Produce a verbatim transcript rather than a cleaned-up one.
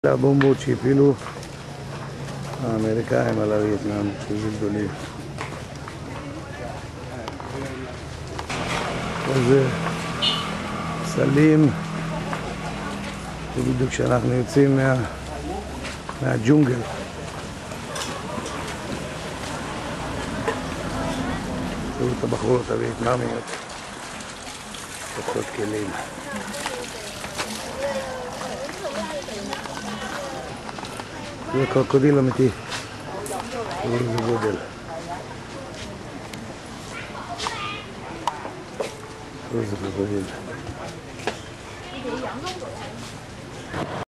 הבומבות שהפילו האמריקאים על הווייטנאם, שזה גדולים. וזה סלים, זה בדיוק כשאנחנו יוצאים מה, מהג'ונגל. תראו את הבחורות הווייטנאמיות, פותחות כלים. זה קרוקודיל אמיתי, תראו איזה גודל. תראו איזה קרוקודיל.